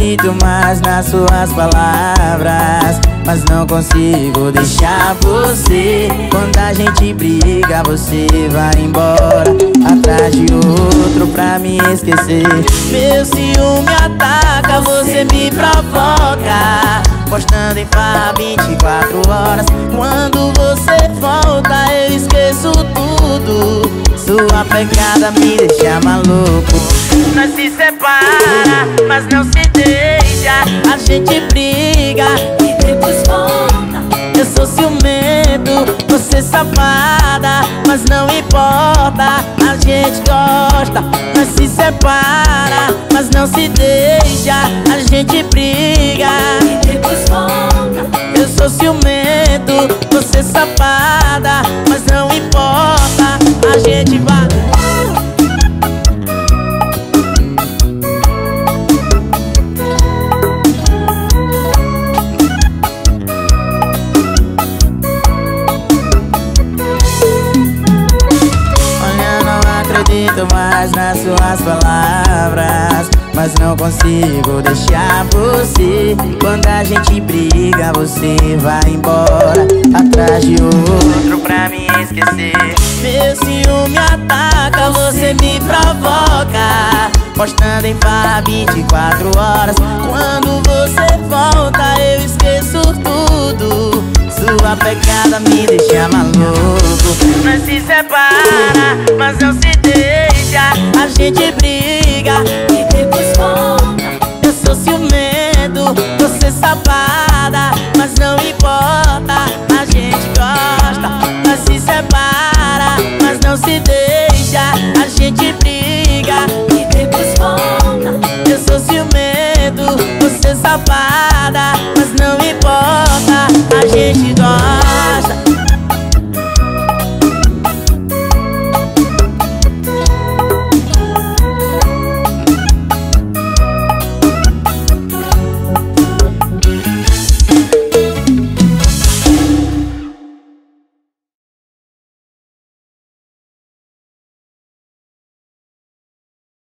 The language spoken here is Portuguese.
acredito mais nas suas palavras, mas não consigo deixar você. Quando a gente briga, você vai embora atrás de outro pra me esquecer. Meu ciúme ataca, você me provoca, postando em farra 24 horas. Quando você volta, eu esqueço tudo. Sua pegada me deixa maluco. Nós se separa, mas não se deixa. A gente briga e depois volta. Eu sou ciumento, você safada, mas não importa, a gente gosta. Nós se separa, mas não se deixa. A gente briga e depois volta. Eu sou ciumento, você safada, mas não importa, a gente vai. Acredito mais nas suas palavras, mas não consigo deixar você. Quando a gente briga, você vai embora atrás de outro pra me esquecer. Meu ciúme ataca, você me provoca, postando em farra 24 horas. Quando você volta, eu esqueço tudo. Sua pegada me deixa maluco. Nós se separa, mas não se deixa. A gente briga